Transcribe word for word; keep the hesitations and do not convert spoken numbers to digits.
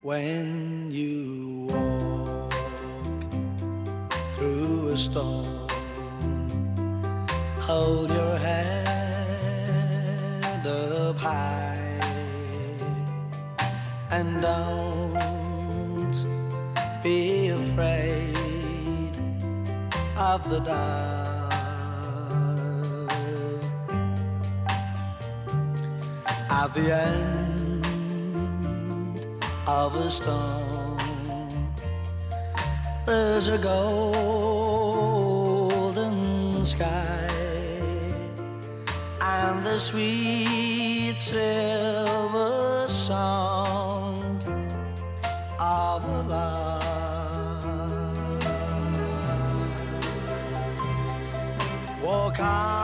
When you walk through a storm, hold your head up high and don't be afraid of the dark. At the end of a storm, there's a golden sky and the sweet silver song of a love. Walk on